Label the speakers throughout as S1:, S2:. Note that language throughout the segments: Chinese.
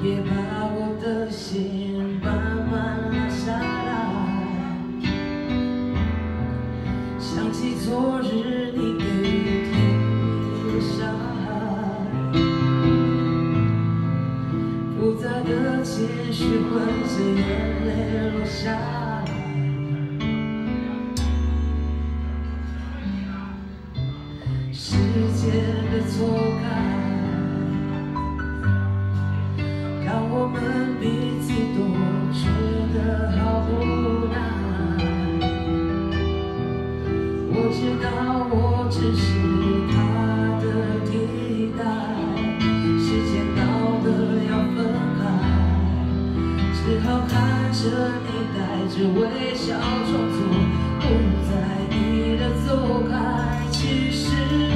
S1: 也把我的心慢慢拉下来。想起昨日你给甜蜜的伤害，复杂的情绪混着眼泪落下来。时间的错开，让我们彼此都觉得好无奈。我知道我只是他的替代，时间到了要分开，只好看着你带着微笑装作不在意的走开。其实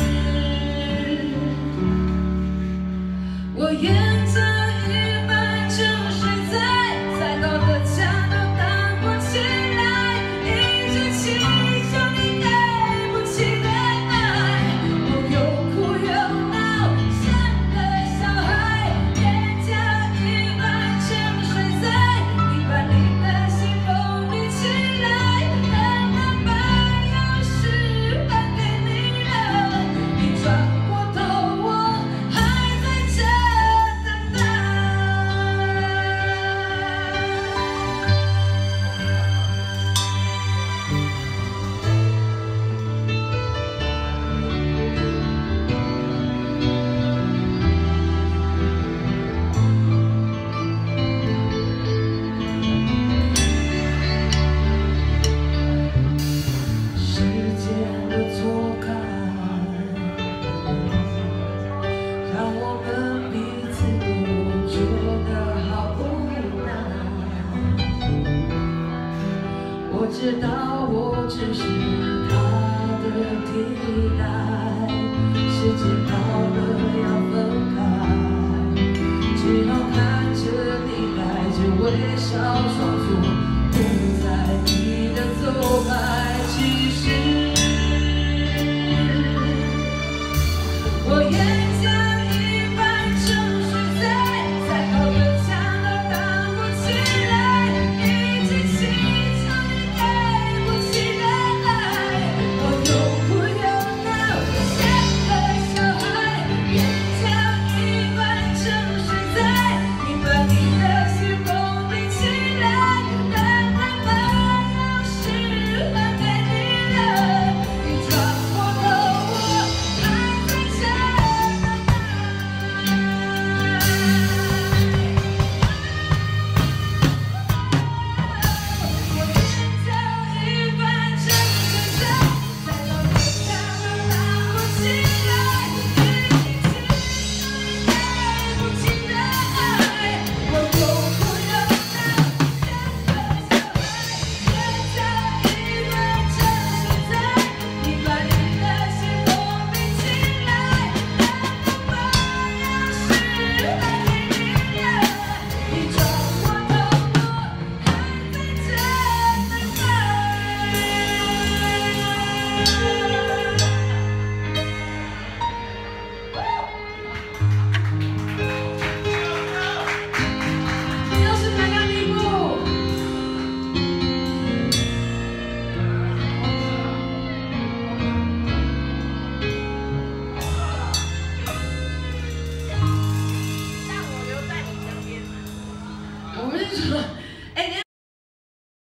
S1: 我沿着一半沉睡在高的墙都荡不起来，一直祈求你给不起的爱。我又哭又闹，像个小孩，眼角一半沉睡在，你把你的心封闭起来，等到把钥匙还给你了，你转过头，我还在这等待。时间的错开，让我们彼此都觉得好无奈。我知道我只是他的替代，时间到了要分开，只好看着你带着微笑装作不在意的走开。其实我眼角一半沉睡在高的墙都荡不起来，一直祈求你给不起的爱。我又哭又闹，像个小孩，眼角一半沉睡在，你把你的心封闭起来，等到把钥匙还给你了，你转过头，我还在这等待。我眼角一半沉睡在高的墙都荡不起来，一直祈求你给不起的爱。我又哭又闹，像个小孩，眼角一半沉睡在，你把你的心封闭起来，等到把钥匙还给你了，你转过头，我还在这等待。你又是哪个地步？让我留在你身边。我跟你说。